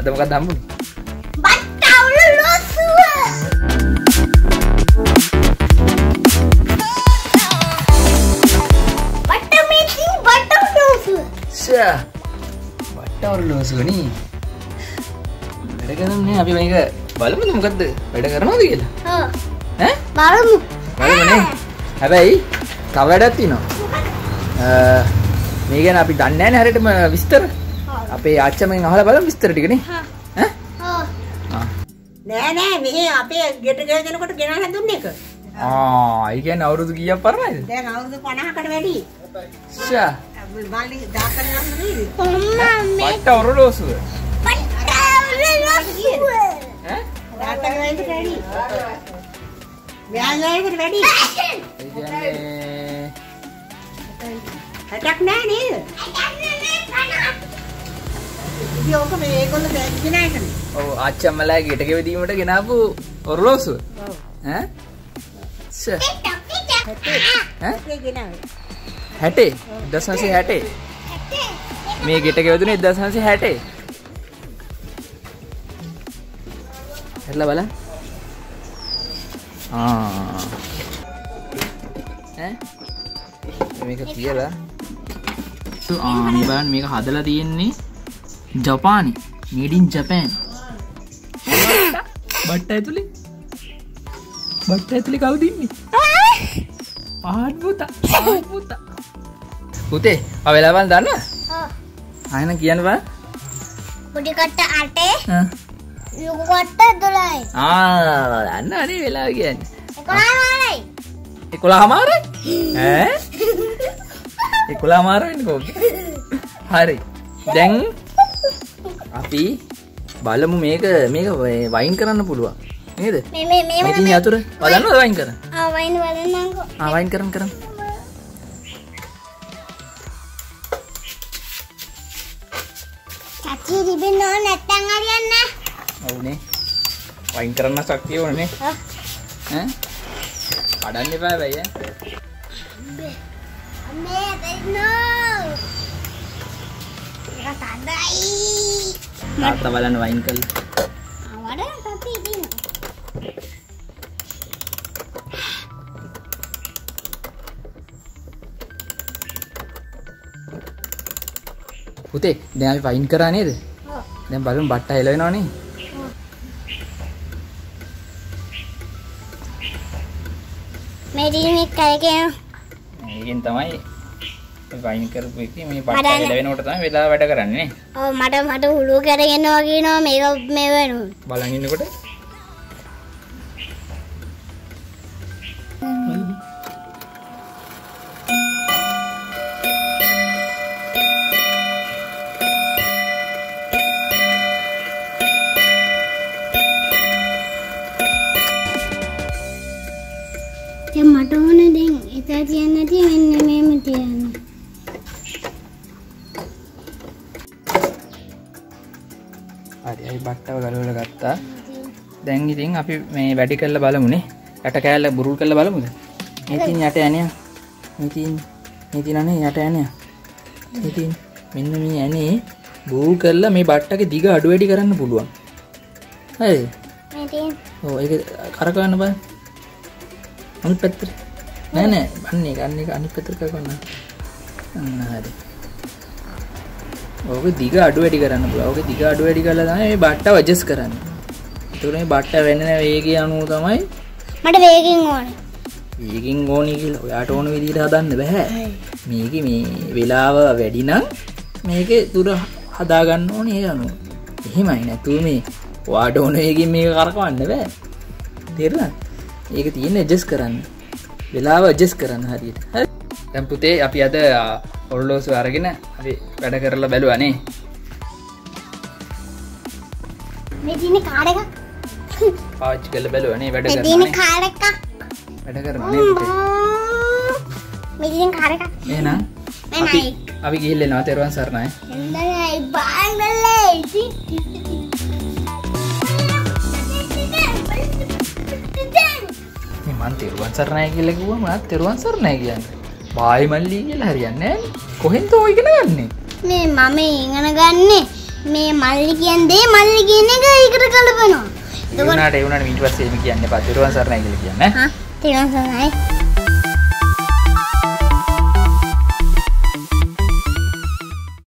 අද මොකක්ද හම්බුනේ? බට්ටවලුසුනි. වැඩ කරන්නේ අපි මේක බලමුද මොකද්ද වැඩ කරනවද කියලා? ඔව්. ඈ? බලමුනේ. හැබැයි තව වැඩක් තියෙනවා. මේ ගැන අපි දන්නේ නැහැ හරියටම විස්තර. අපේ ආච්චමෙන් අහලා බලමු විස්තර ටික නේ. ඈ? ඔව්. නෑ මෙහි අපේ ගෙට ගෙනකොට ගෙනල්ලා හැදුන්නේ එක. ඒ කියන්නේ අවුරුදු කීයක් පරණයිද? දැන් අවුරුදු 50කට වැඩි. ෂා. මල්ලි දාකන යන්නේ. බට්ටවලුසුව. ඈ? දාකන වැඩි. මෙයාලට වැඩි. ඒ කියන්නේ හටක් නෑ නේද? යෝක මේගොල්ලෝ දැක්කේ නෑ කනේ. ඔව් ආච්චම්මලා ගෙට ගෙවදීමට ගෙනාවු ඔරලෝසුව. ඈ? ෂා. ඒ ගෙනාවේ. 60 1960 මේ ගෙට ගෙවදුනේ 1960 හෙල්ලා බලන්න ඈ මේක තියලා මේ බලන්න මේක හදලා තියෙන්නේ ජපානි made in Japan බට්ට ඇතුලේ කවුද ඉන්නේ පාන් පුතා පුතේ ආ වෙලාවල් දන්නවද? ඔව්. ආයෙත් කියන්න බෑ. පොඩි කට 8 ලොකු කට 12යි. දන්න අනේ වෙලාව කියන්නේ. 11යි. 11මාරයි? ඈ? 11මාර වෙන්නේ කොහොමද? හරි. දැන් අපි බලමු මේක වයින් කරන්න පුළුවන්. නේද? මේ ඉතින් යතුර බලන්නද වයින් කරන්න? වයින් බලන්නම්කෝ. වයින් කරන්න. චචි රිබන් ඕන නැත්තම් හරියන්නේ නැහැ. ඔව්නේ. වයින් කරන්න ශක්තිය ඕනේ නේ. ඈ? කඩන්න එපා බයි ඈ. අම්මේ දෙන්නෝ. ඒක තදයි. තාත්තා බලන්න වයින් කළා. වඩා තත්ති ඉතින්. පුතේ දැන් අපි වයින් කරා නේද? ඔව්. දැන් බලමු බට්ට හෙලවෙනවනේ. මේ රීමේ කයකේ මේකෙන් තමයි වයින් කරපු එකේ මේ බට්ට හෙලවෙනකොට තමයි වෙලාව වැඩ කරන්නේ නේ. ඔව් මට හුළු කරගෙන වගේනවා මේක මේ වෙනවා. බලන් ඉන්නකොට මට ඕන දැන් එතන තියන්න නැති මෙන්න මේම තියන්න. හරි අයි බට්ටව ගලවලා ගත්තා. දැන් ඉතින් අපි මේ වැඩි කරලා බලමුනේ. යට කෑල්ල බුරුල් කරලා බලමුද? ඉතින් යට යන්නේ. ඉතින් අනේ යට යන්නේ. ඉතින් මෙන්න මේ යන්නේ බුරුල් කරලා මේ බට්ටගේ දිග අඩු වැඩි කරන්න පුළුවන්. හරිද? ඉතින් ඔව් ඒක කරකවන්න බෑ. අනිත් පැත්තට නෑ අන්නේ අනිත් පැත්තට කරකවන්න. හරි. ඕක දිග අඩු වැඩි කරන්න පුළුවන්. ඕක දිග අඩු වැඩි කරලා තමයි මේ බට්ටව ඇඩ්ජස්ට් කරන්නේ. ඒතකොට මේ බට්ට වෙන්න වේගය අනුව තමයි මට වේගින් ඕනේ. වේගින් ඕනි කියලා ඔයාට ඕන විදිහට හදන්න බෑ. මේකේ මේ වෙලාව වැඩි නම් මේකේ දුර හදා ගන්න ඕනේ ඒ අනුව. එහෙමයි නැතුව මේ ඔයාට ඕන වේගින් මේක කරකවන්න බෑ. තේරුණාද? ඒක තියෙන්නේ ඇඩ්ජස්ට් කරන්න. වෙලාව ඇඩ්ජස්ට් කරන්න හරියට. හරි. දැන් පුතේ අපි අද ඔරලෝසුව අරගෙන අපි වැඩ කරලා බැලුවා නේ. මේ දිනේ කාඩ් එකක්. පාවිච්චි කරලා බැලුවා නේ වැඩ මේ කරනවා දිනේ නේ. කාඩ් එකක්. වැඩ කරනවා නේ පුතේ. මේ දිනේ කාඩ් එකක්. එහෙනම් අපි ගිහිල්ලා එනවා තෙරුවන් සරණයි. එන්නයි බාංගලේ. මන් තෙරුවන් සරණයි කියලා කිව්වම මම තෙරුවන් සරණයි කියන්නේ. බායි මල්ලි කියලා හරියන්නේ නැහැ. කොහෙන්ද ඔය ඉගෙන ගන්නෙ? මේ මම ඉගෙන ගන්නේ මේ මල්ලි කියන්නේ මල්ලි කියන එක ඒකට කලපනවා. ඒ වුණාට ඊට පස්සේ එමි කියන්නේ පතිරුවන් සරණයි කියලා කියන්නේ. හා තිරුවන් සරණයි.